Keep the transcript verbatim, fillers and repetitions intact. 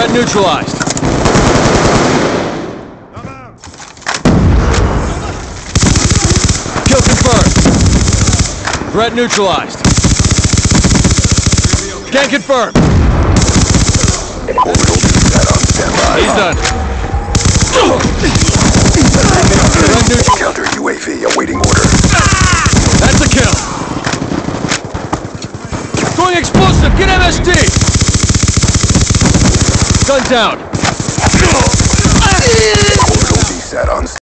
Threat neutralized. Kill confirmed. Threat neutralized. Scan confirmed. Orbital D SAT on standby. He's done. Threat neutral. Counter U A V awaiting order. That's a kill. Going explosive. Get M S D. Gun down. Orbital D SAT on